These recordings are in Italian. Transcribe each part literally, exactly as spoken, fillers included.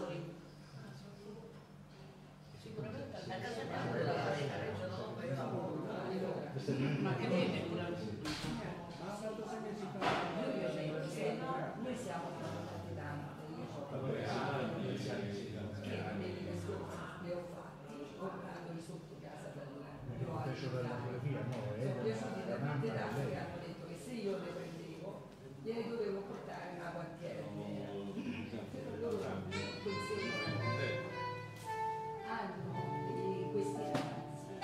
Napoli. Sicuramente a casa Napoli la Reggio ma che vede pure noi siamo tornati tanto, io che negli scorsi li ho fatti portandoli sotto casa per mi sono piaciuti talmente tanto che hanno detto che se io le prendevo gliele dovevo portare una quartiere mia. Loro conseguono hanno questi ragazzi.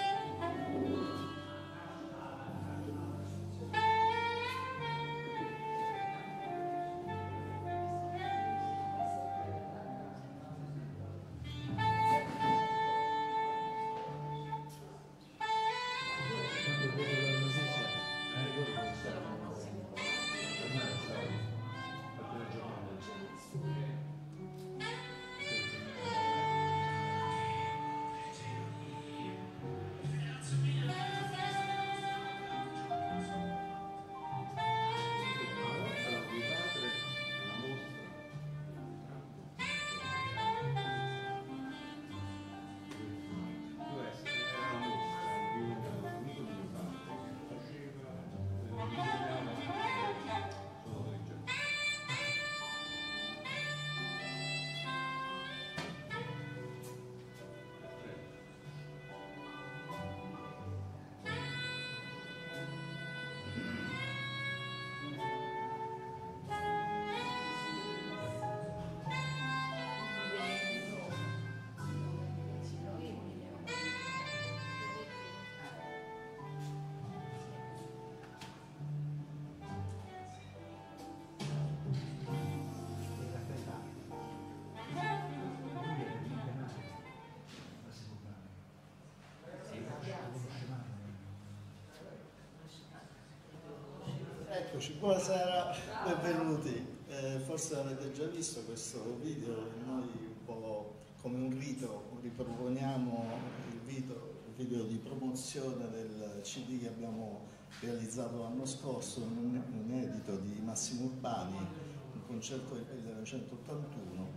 Eccoci, buonasera, benvenuti. Eh, forse avete già visto questo video, noi un po' come un rito riproponiamo il video, il video di promozione del C D che abbiamo realizzato l'anno scorso, un, un edito di Massimo Urbani, un concerto del millenovecentottantuno,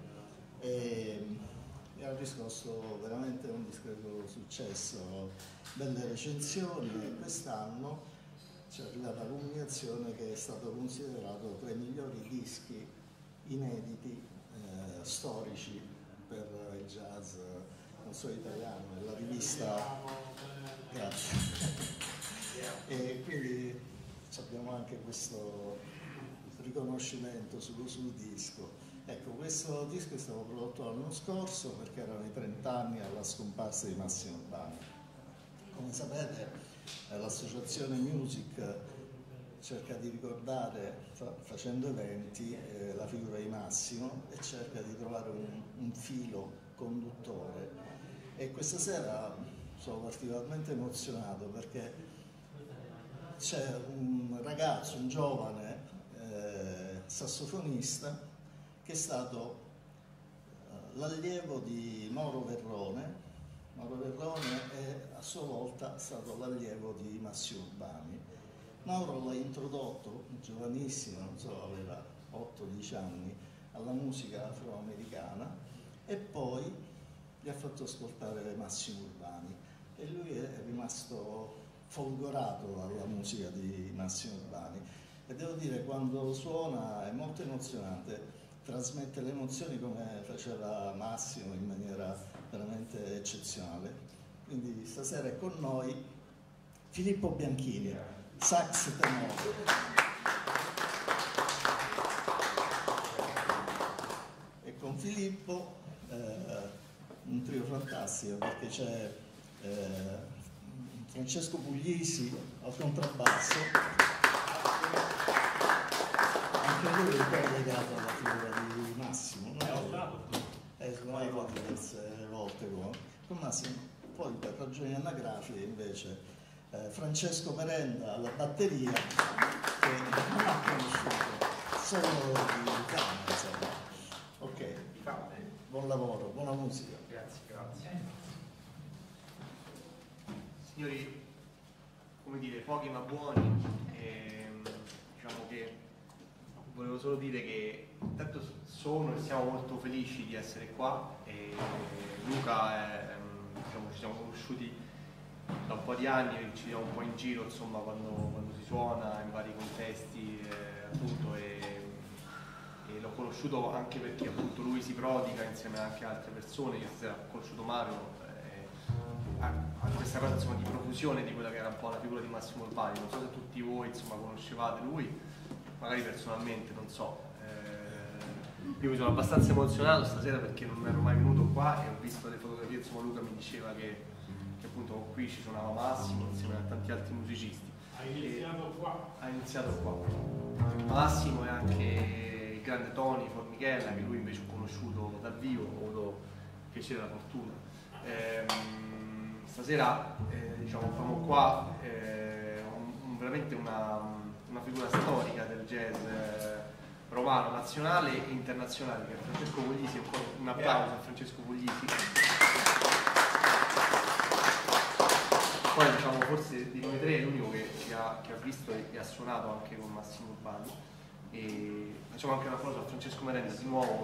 e, e ha riscosso veramente un discreto successo, belle recensioni, e quest'anno ci è arrivata l'umiliazione che è stato considerato tra i migliori dischi inediti, eh, storici per il jazz non solo italiano, la rivista. Grazie. E quindi abbiamo anche questo riconoscimento sul, sul disco. Ecco, questo disco è stato prodotto l'anno scorso perché erano i trent'anni alla scomparsa di Massimo Urbani. Come sapete, l'associazione Music cerca di ricordare, facendo eventi, eh, la figura di Massimo e cerca di trovare un, un filo conduttore. E questa sera sono particolarmente emozionato perché c'è un ragazzo, un giovane eh, sassofonista che è stato eh, l'allievo di Mauro Verrone. Mauro Verrone è a sua volta stato l'allievo di Massimo Urbani. Mauro l'ha introdotto, giovanissimo, non so, aveva otto dieci anni, alla musica afroamericana e poi gli ha fatto ascoltare Massimo Urbani e lui è rimasto folgorato dalla musica di Massimo Urbani e devo dire, quando suona è molto emozionante, trasmette le emozioni come faceva Massimo in maniera veramente eccezionale. Quindi stasera è con noi Filippo Bianchini, sax tenore. E con Filippo eh, un trio fantastico perché c'è eh, Francesco Puglisi al contrabbasso, anche lui è un po' legato alla figura di Massimo, no? È suonato diverse volte con, con Massimo. Poi per ragioni anagrafiche invece eh, Francesco Merenda alla batteria, che non ha conosciuto, solo di canto, insomma. Ok, buon lavoro, buona musica. Grazie, grazie. Signori, come dire, pochi ma buoni, e, diciamo che volevo solo dire che intanto sono e siamo molto felici di essere qua e Luca è, diciamo, ci siamo conosciuti da un po' di anni, ci vediamo un po' in giro insomma quando, quando si suona in vari contesti eh, appunto e, e l'ho conosciuto anche perché appunto lui si prodiga insieme anche a altre persone. Io stasera ho conosciuto Mario a, a questa cosa insomma di profusione di quella che era un po' la figura di Massimo Urbani. Non so se tutti voi insomma conoscevate lui, magari personalmente, non so. Eh, io mi sono abbastanza emozionato stasera perché non ero mai venuto qua e ho visto le fotografie, insomma Luca mi diceva che, che appunto qui ci suonava Massimo insieme a tanti altri musicisti. Ha iniziato e, qua. Ha iniziato qua. Massimo e anche il grande Tony Formichella, che lui invece ho conosciuto dal vivo, ho avuto il piacere e la fortuna. Ehm, stasera eh, diciamo siamo qua eh, un, un, veramente una, una figura storica del jazz eh, romano, nazionale e internazionale, che è Francesco Puglisi. Un, un applauso a Francesco Puglisi. Poi diciamo forse di noi tre è l'unico che, che, ha, che ha visto e, e ha suonato anche con Massimo Urbani. E facciamo anche un applauso a Francesco Merenda di nuovo.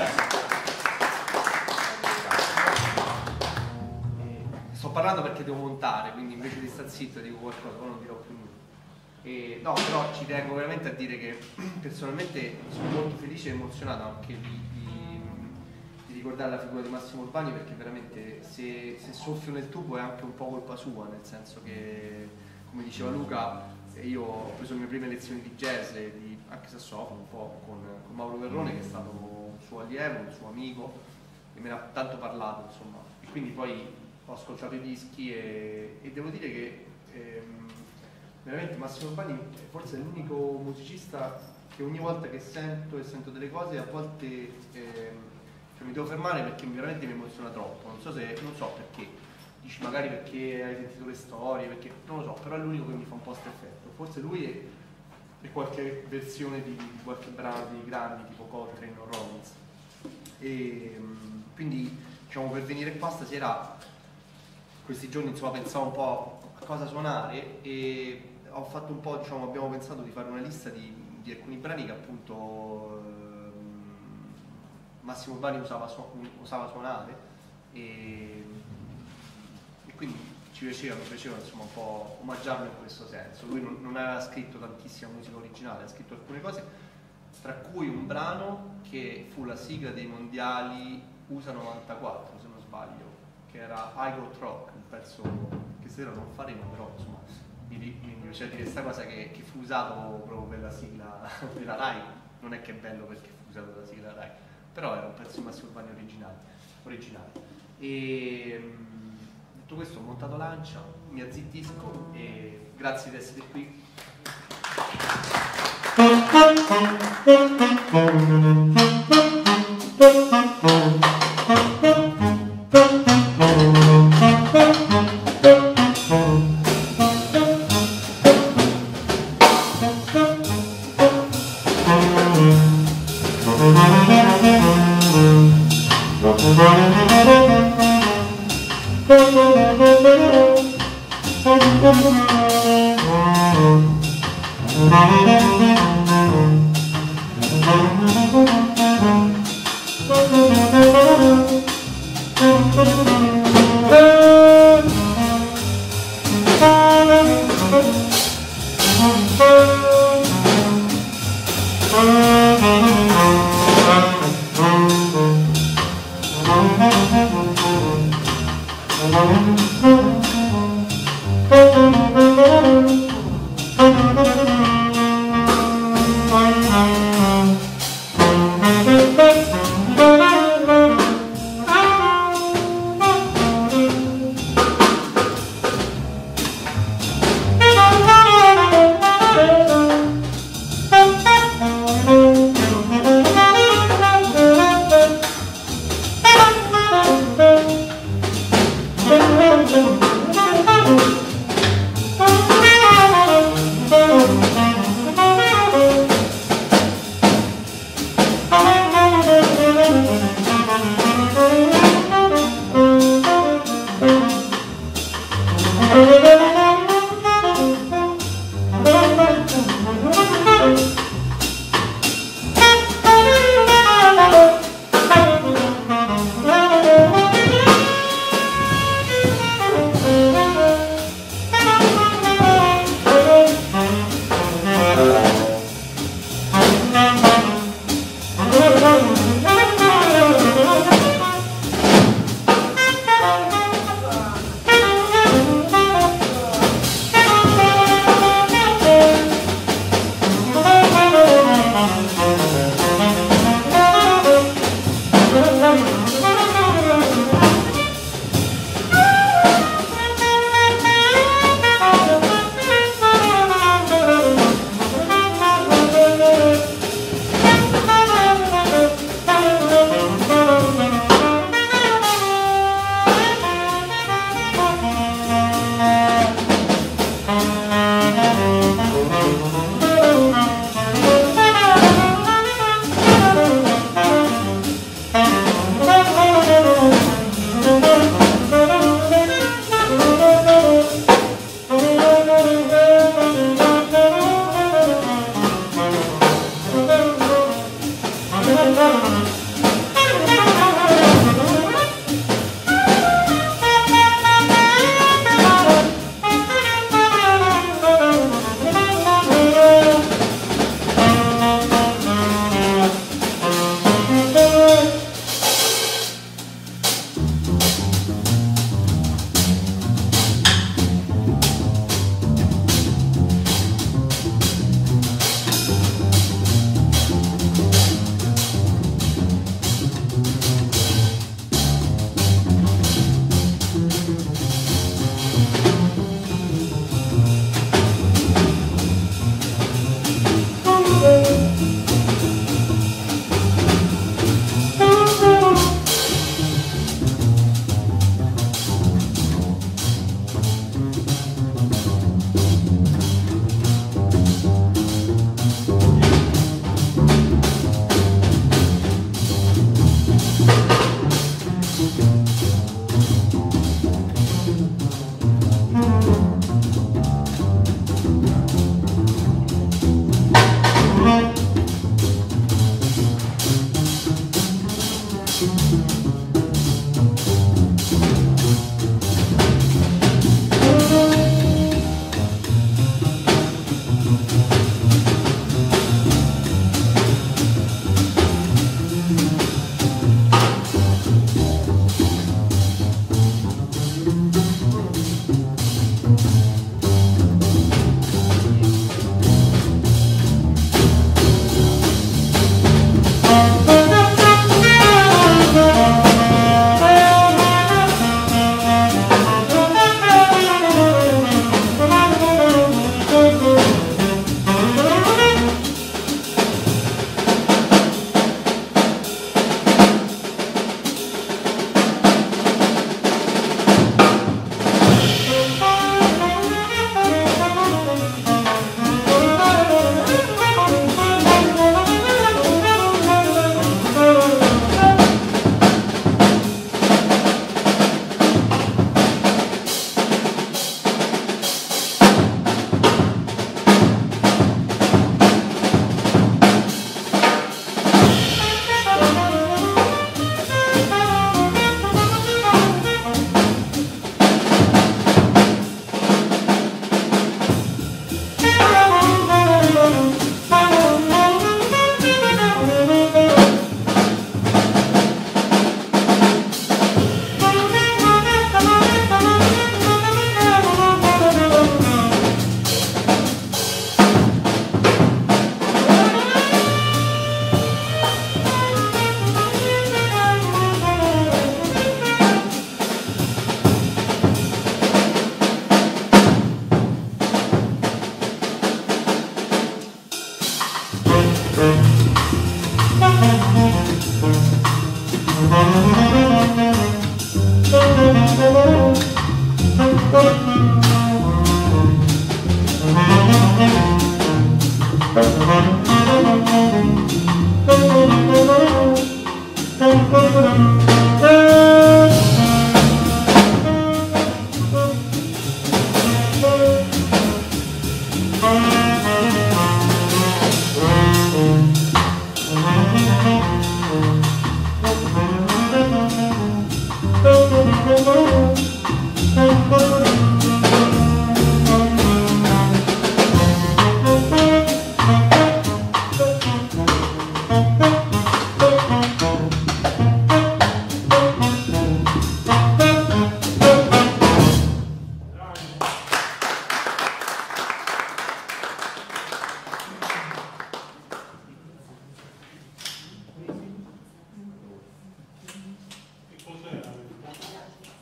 Sto parlando perché devo montare, quindi invece di star zitto dico qualcosa, poi non dirò più nulla. E, no, però ci tengo veramente a dire che personalmente sono molto felice e emozionato anche di, di, di ricordare la figura di Massimo Urbani, perché veramente se, se soffio nel tubo è anche un po' colpa sua, nel senso che, come diceva Luca, io ho preso le mie prime lezioni di jazz e di anche sassofono un po' con, con Mauro Verrone, che è stato un suo allievo, un suo amico, e me ne ha tanto parlato, insomma, e quindi poi ho ascoltato i dischi e, e devo dire che ehm, veramente Massimo Urbani forse è l'unico musicista che ogni volta che sento e sento delle cose a volte ehm, cioè mi devo fermare perché veramente mi emoziona troppo. Non so se, non so perché, dici magari perché hai sentito le storie, perché non lo so, però è l'unico che mi fa un po' questo effetto. Forse lui è, è qualche versione di, di qualche brano dei grandi tipo Coltrane o Rollins. E quindi diciamo per venire qua stasera, questi giorni insomma pensavo un po' a cosa suonare e ho fatto un po', diciamo, abbiamo pensato di fare una lista di, di alcuni brani che appunto ehm, Massimo Urbani usava, su, usava suonare e, e quindi ci piaceva, mi piaceva insomma un po' omaggiarlo in questo senso. Lui non, non aveva scritto tantissima musica originale, ha scritto alcune cose, tra cui un brano che fu la sigla dei mondiali U S A novantaquattro se non sbaglio, che era I Got Rock, un pezzo che stasera non faremo, però insomma mi, mi piace dire questa cosa che, che fu usato proprio per la sigla della Rai. Non è che è bello perché fu usato per la sigla della Rai, però era un pezzo di Massimo Urbani originale, originale. E detto questo ho montato Lancia, mi azzittisco e grazie di essere qui.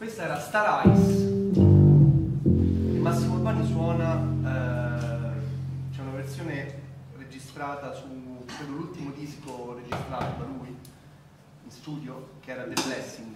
questa era Star Ice. E Massimo Urbani suona, eh, c'è una versione registrata su, credo, l'ultimo disco registrato da lui in studio, che era The Blessing.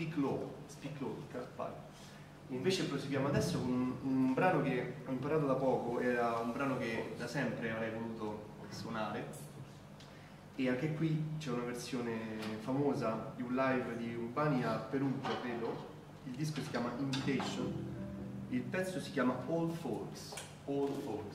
Speak Low, Speak Low, invece proseguiamo adesso con un, un brano che ho imparato da poco, era un brano che da sempre avrei voluto suonare, e anche qui c'è una versione famosa di un live di Urbani a Perugia, credo. Il disco si chiama Invitation, il pezzo si chiama Old Folks, Old Folks.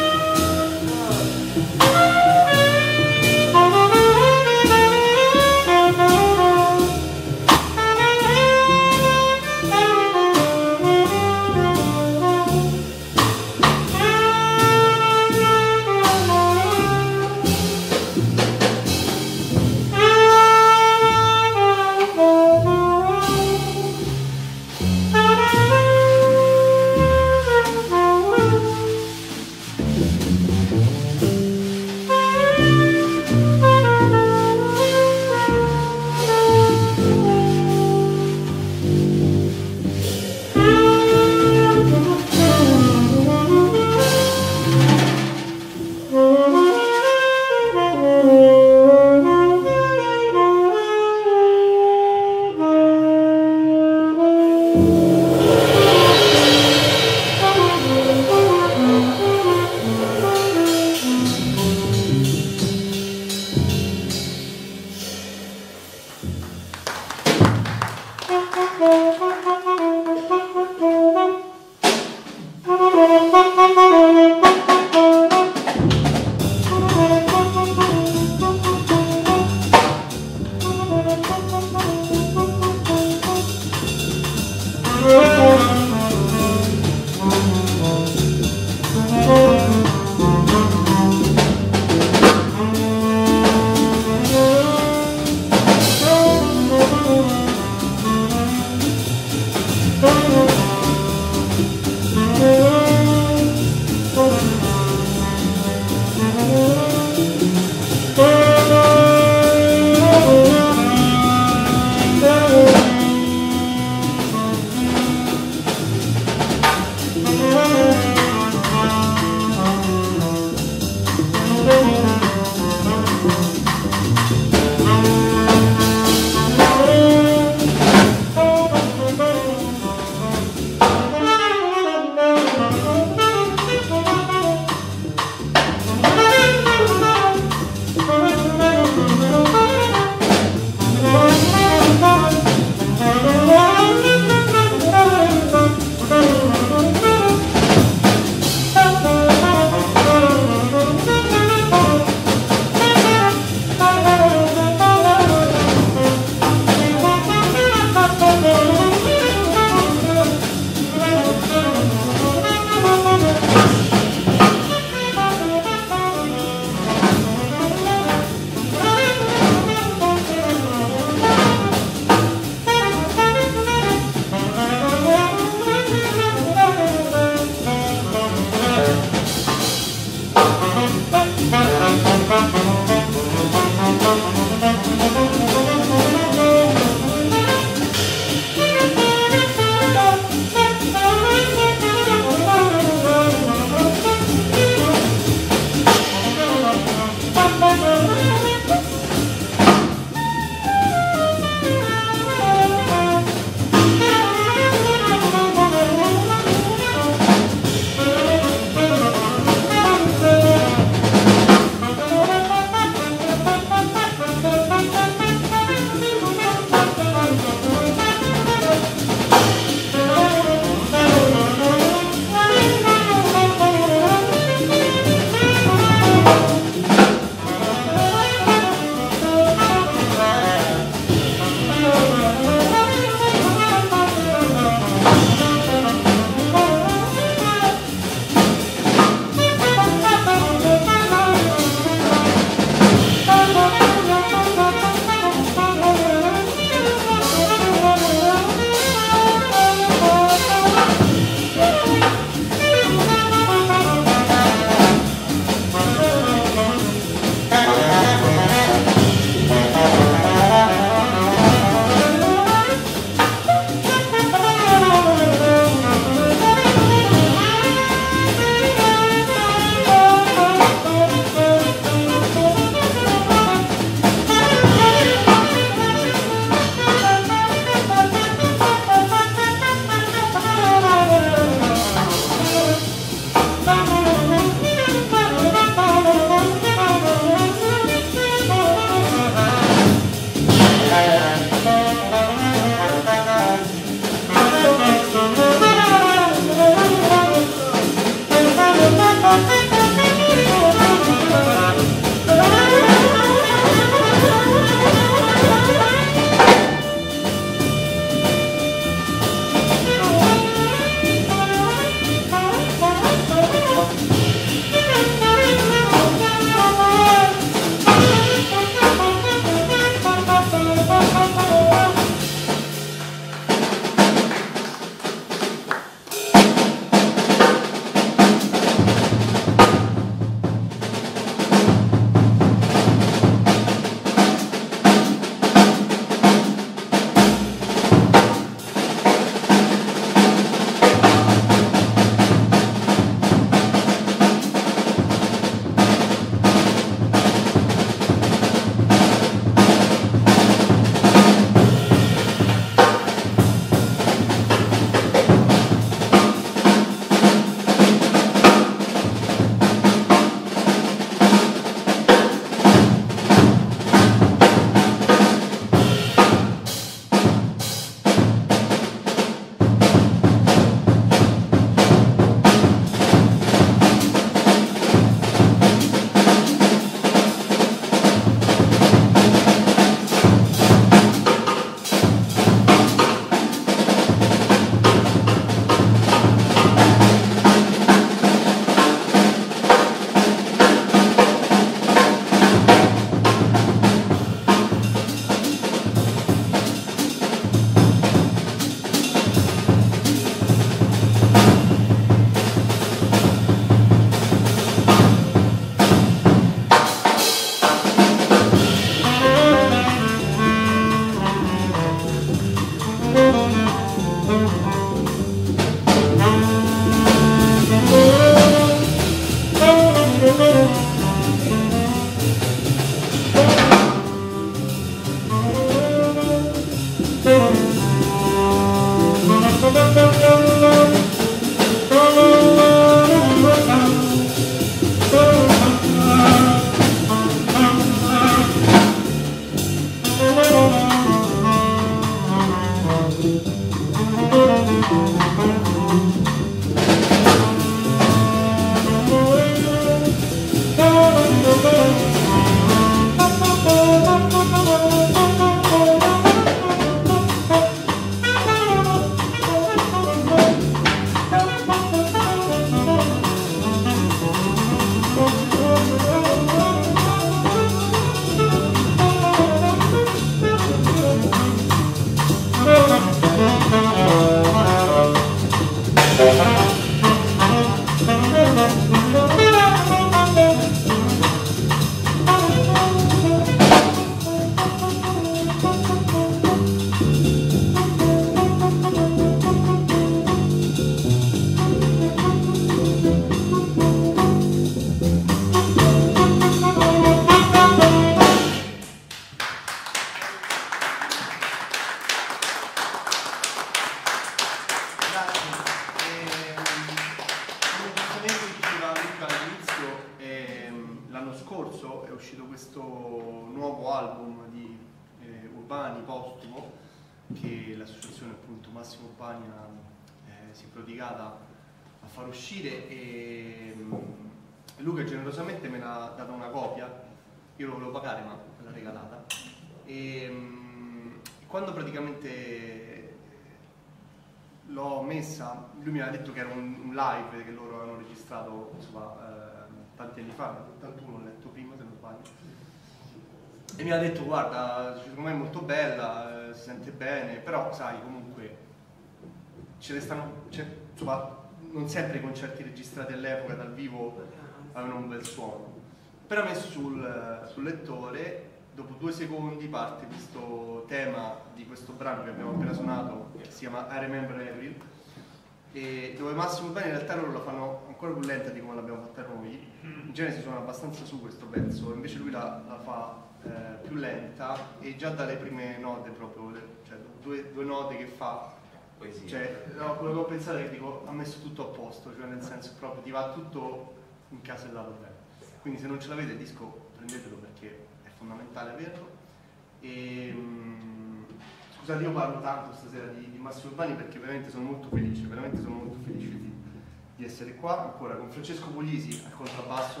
che l'associazione appunto Massimo Urbani eh, si è prodigata a far uscire, e mh, Luca generosamente me ne ha dato una copia, io lo volevo pagare ma me l'ha regalata, e mh, quando praticamente l'ho messa, lui mi aveva detto che era un, un live che loro avevano registrato insomma, eh, tanti anni fa, nell'ottantuno, l'ho letto prima se non sbaglio, e mi ha detto guarda, secondo me è molto bella, eh, si sente bene, però sai comunque ce ne stanno, cioè, insomma, non sempre i concerti registrati all'epoca dal vivo avevano un bel suono. Però messo sul, sul lettore, dopo due secondi parte questo tema di questo brano che abbiamo appena suonato, che si chiama I Remember April, e dove Massimo Urbani in realtà loro la fanno ancora più lenta di come l'abbiamo fatta noi. In genere si suona abbastanza su questo pezzo, invece lui la, la fa eh, più lenta, e già dalle prime note proprio, cioè due, due note che fa, cioè, no, quello che ho pensato è che dico, ha messo tutto a posto, cioè nel senso proprio ti va tutto incasellato bene. Quindi se non ce l'avete il disco prendetelo perché è fondamentale averlo. E, mh, scusate, io parlo tanto stasera di, di Massimo Urbani perché veramente sono molto felice, veramente sono molto felice di, di essere qua ancora con Francesco Puglisi al contrabbasso,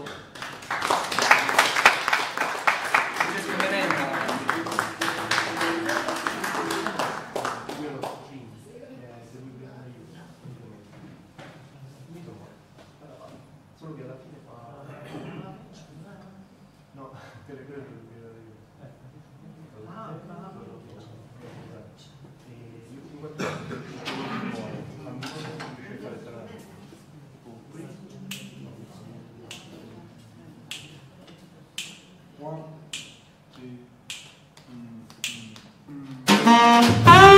Francesco Merenda, solo che alla fine fa no, per quello che ah, one, two, mm, mm, mm.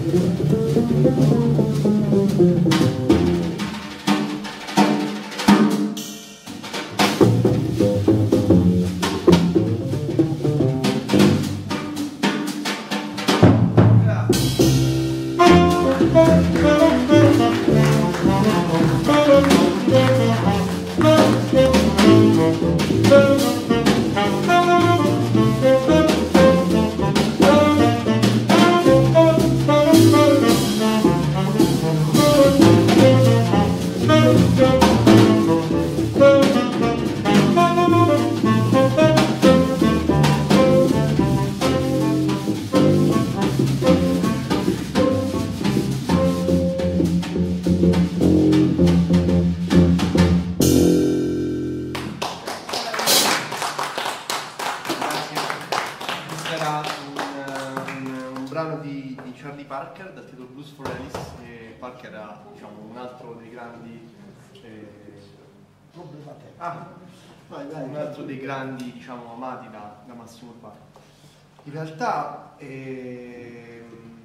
In realtà ehm,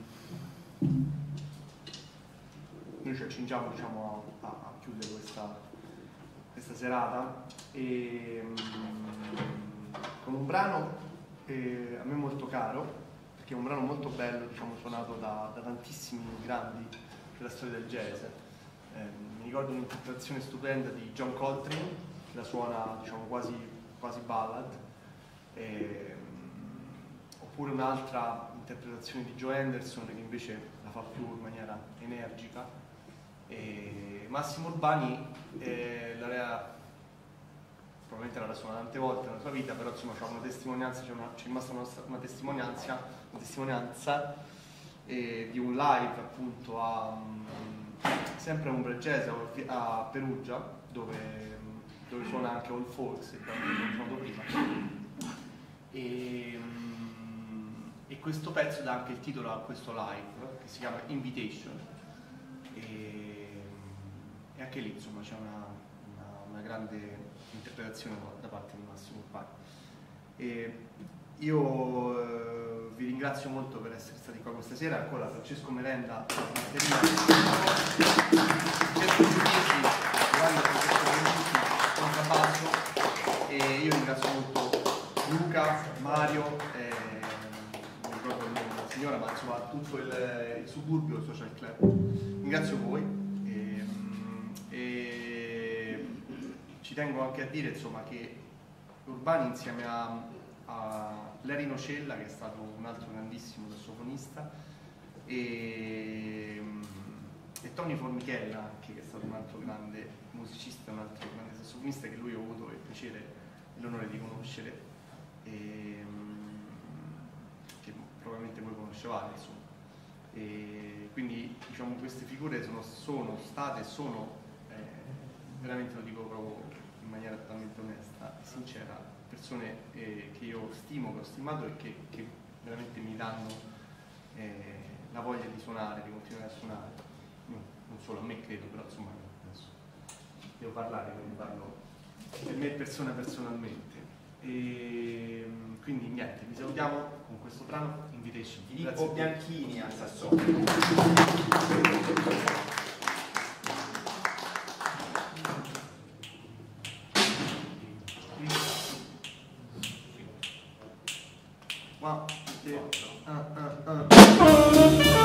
noi ci accingiamo, diciamo, a, a chiudere questa, questa serata e, con un brano eh, a me molto caro, perché è un brano molto bello, diciamo, suonato da, da tantissimi grandi della storia del jazz. Eh, mi ricordo un'interpretazione stupenda di John Coltrane, che la suona, diciamo, quasi, quasi ballad. Eh, oppure un'altra interpretazione di Joe Henderson che invece la fa più in maniera energica. E Massimo Urbani eh, l'aveva, probabilmente l'aveva suonata tante volte nella sua vita, però insomma c'è una testimonianza, c'è, una, c'è rimasta una, una testimonianza, una testimonianza eh, di un live appunto a um, sempre a Umbra Jazz a Perugia, dove, dove suona anche All Folks, il brano che abbiamo suonato prima. E, e questo pezzo dà anche il titolo a questo live che si chiama Invitation e, e anche lì insomma c'è una, una, una grande interpretazione da parte di Massimo Urbani. E io eh, vi ringrazio molto per essere stati qua questa sera. Ancora Francesco Merenda, Francesco Giudici, contrabbasso, e io ringrazio molto Luca, Mario, eh, non ricordo il nome della signora, ma insomma tutto il, il suburbio, il social club. Ringrazio voi e, e ci tengo anche a dire insomma che Urbani insieme a, a Larry Nocella, che è stato un altro grandissimo sassofonista, e, e Tony Formichella, anche, che è stato un altro grande musicista, un altro grande sassofonista che lui ho avuto il piacere e l'onore di conoscere. E, che probabilmente voi conoscevate insomma. E quindi diciamo queste figure sono, sono state e sono eh, veramente, lo dico proprio in maniera totalmente onesta e sincera, persone eh, che io stimo, che ho stimato e che, che veramente mi danno eh, la voglia di suonare, di continuare a suonare, non solo a me credo, però insomma adesso devo parlare, quindi parlo per me persona personalmente. E quindi niente, vi salutiamo con questo brano Invitation. Filippo Bianchini al sassofono. One, two, uh, uh, uh.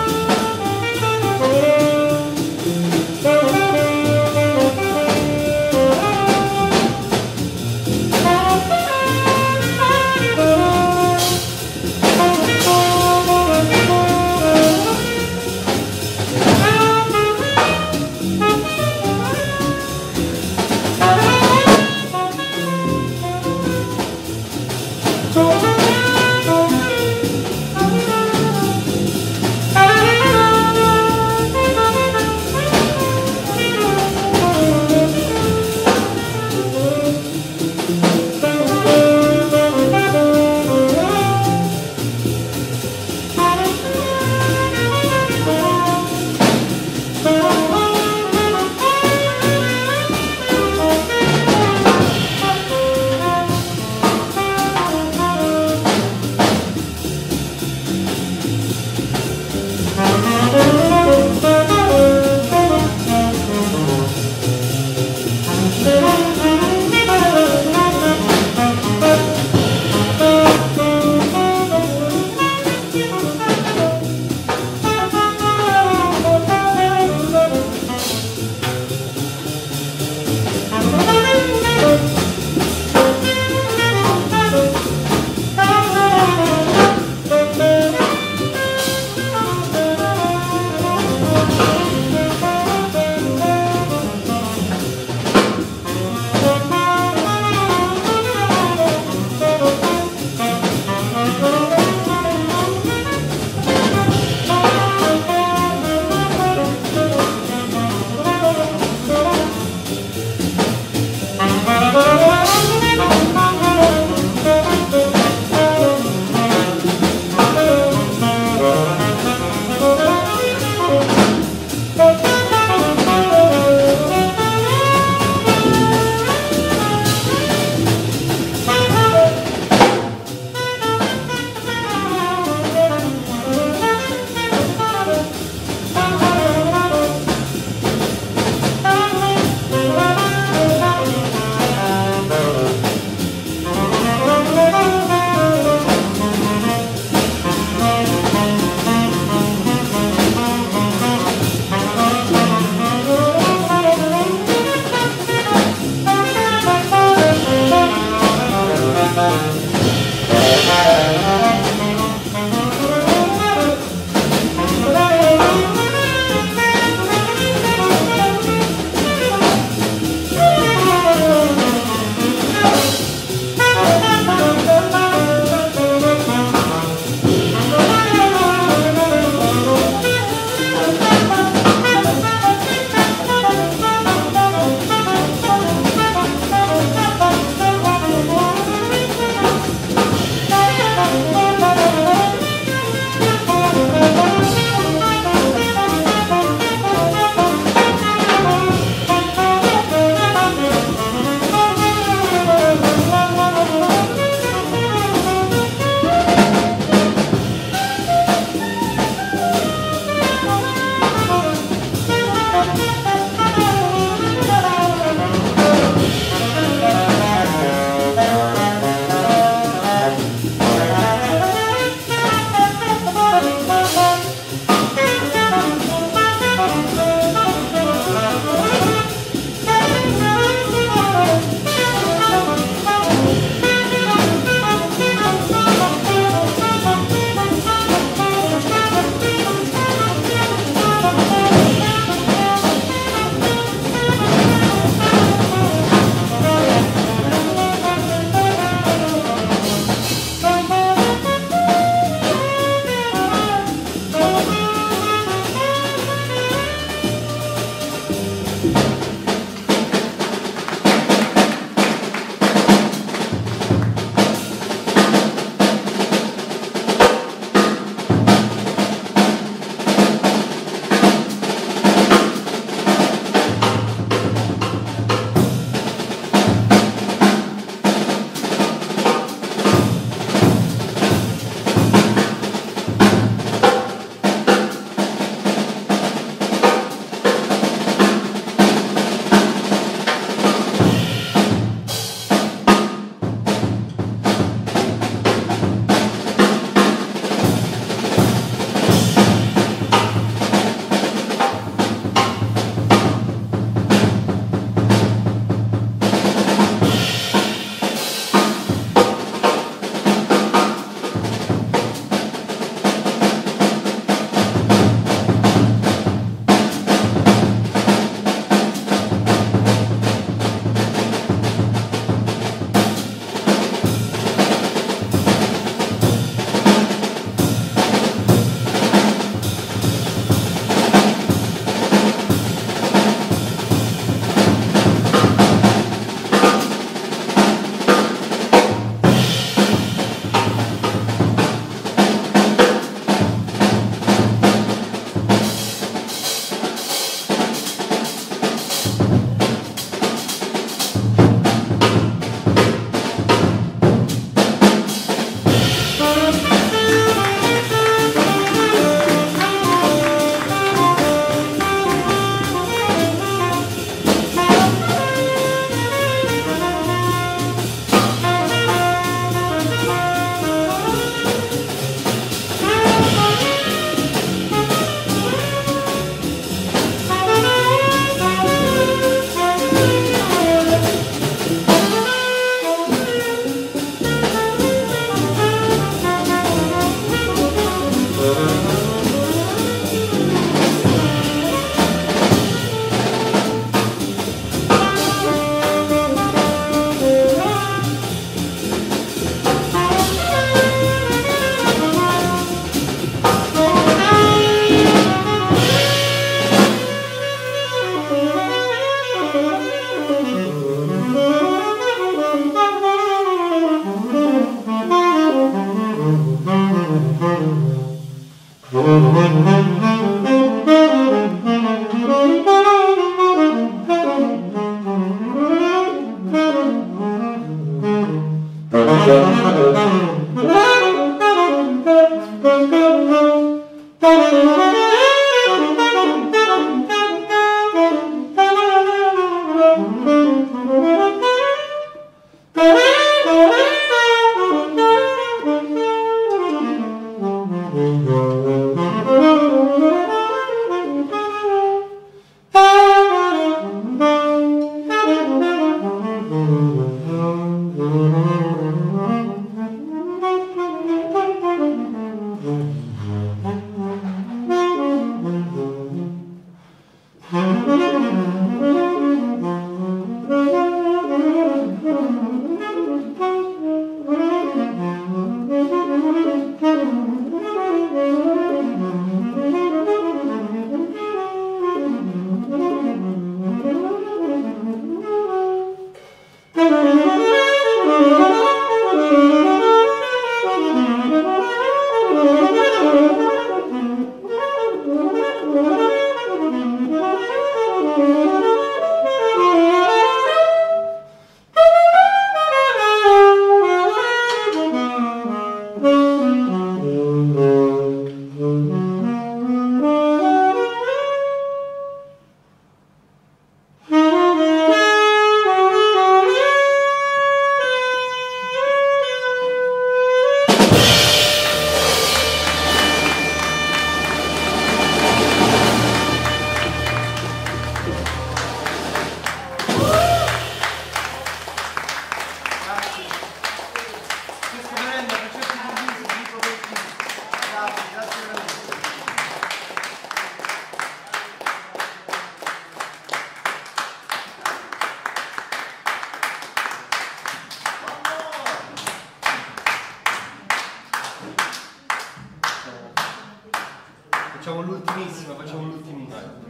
ultimi.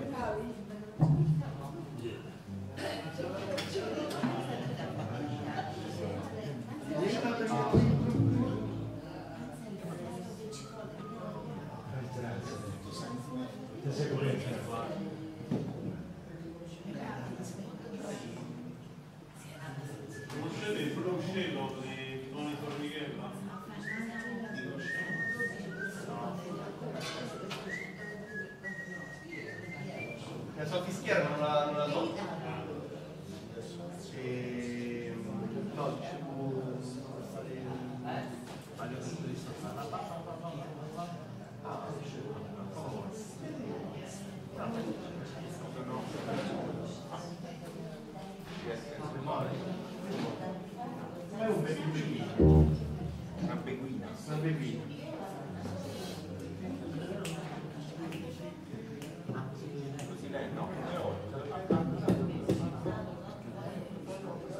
Conoscete il proscelo di Tony Formichella? La sua fischiera non la, non la so. E... no, dicevo... È un beguino. Una beguina. Una beguina. Così lei no.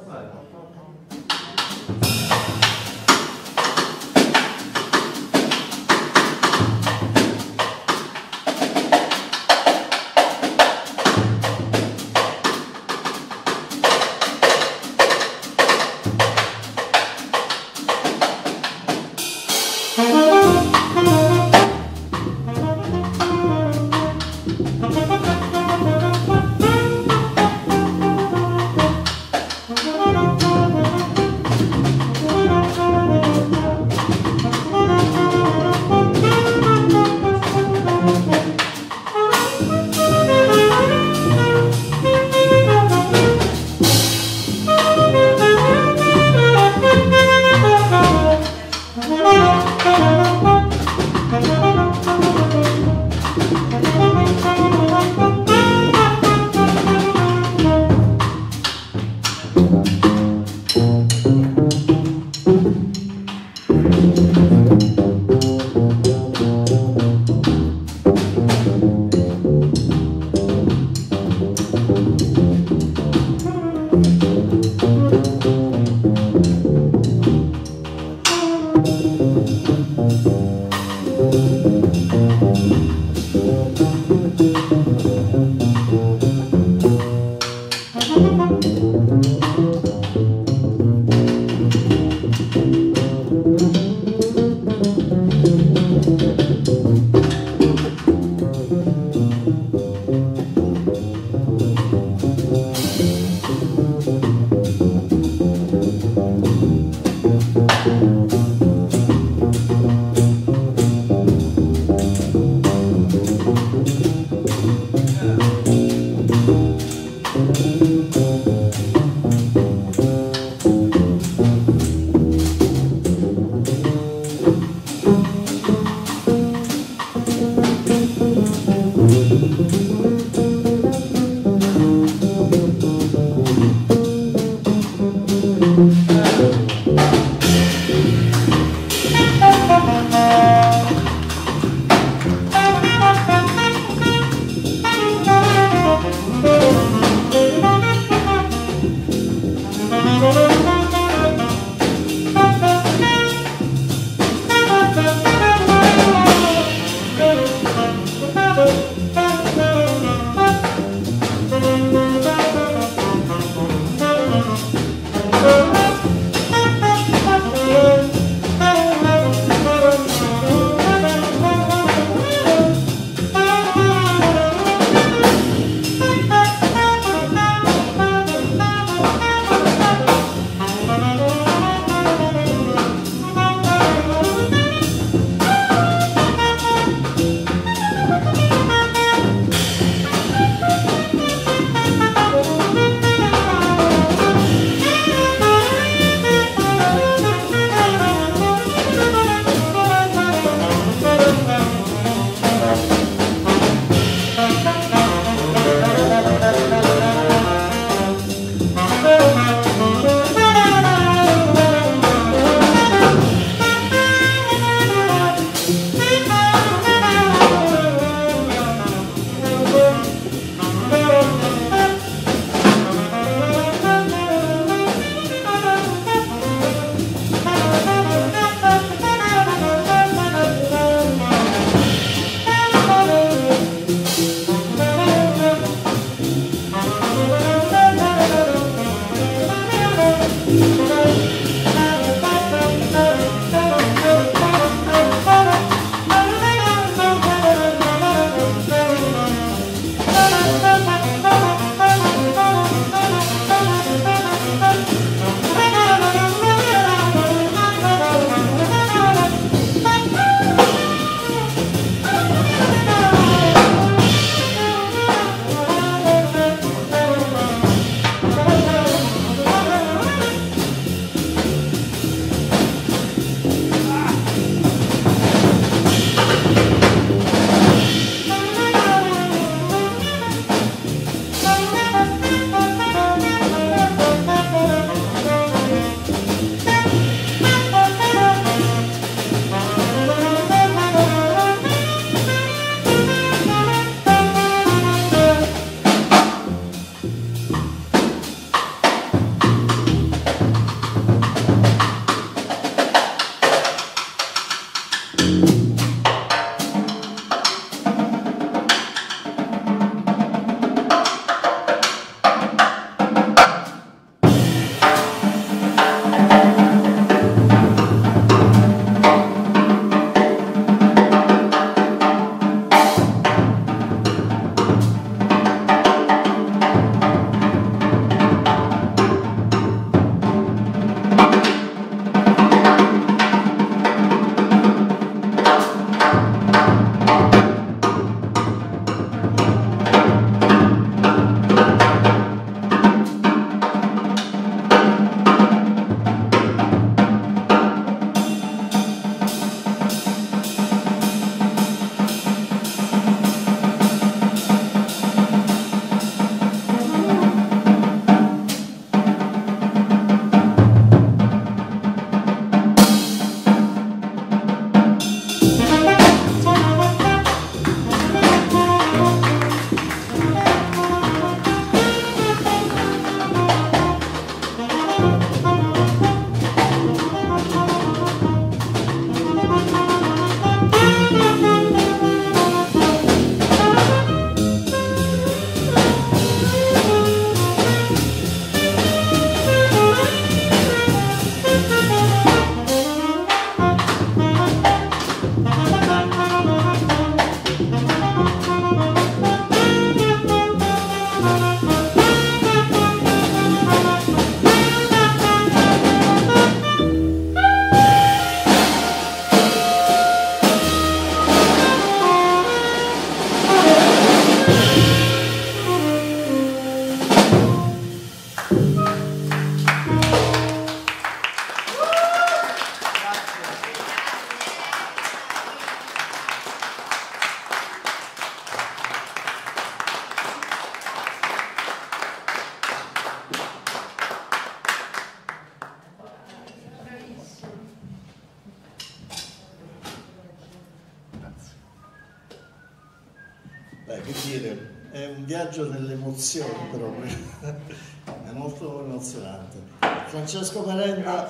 dire, è un viaggio nelle emozioni proprio, è molto emozionante. Francesco Merenda.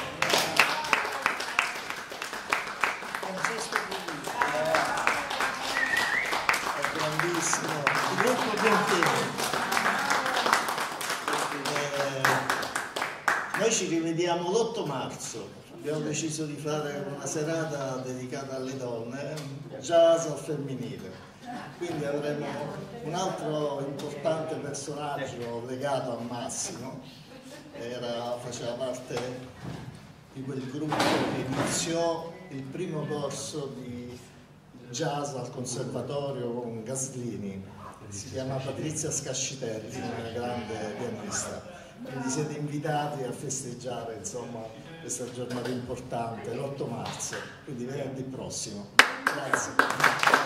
Francesco è grandissimo, il gruppo Bianchini. Eh, noi ci rivediamo l'otto marzo, abbiamo deciso di fare una serata dedicata alle donne, jazz al femminile. Quindi avremo un altro importante personaggio legato a Massimo, era, faceva parte di quel gruppo che iniziò il primo corso di jazz al conservatorio con Gaslini, si chiama Patrizia Scascitelli, una grande pianista. Quindi siete invitati a festeggiare, insomma, questa giornata importante, l'otto marzo, quindi venerdì prossimo. Grazie.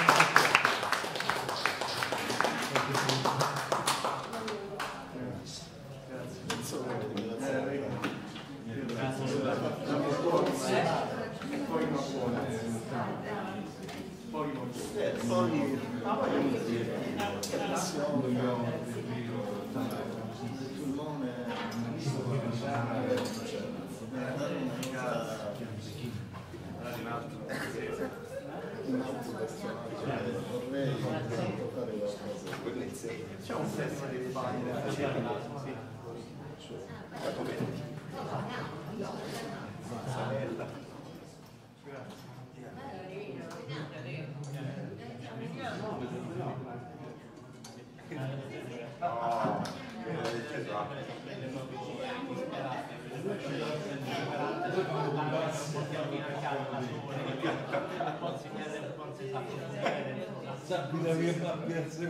C'è un pezzo di Sappi la mia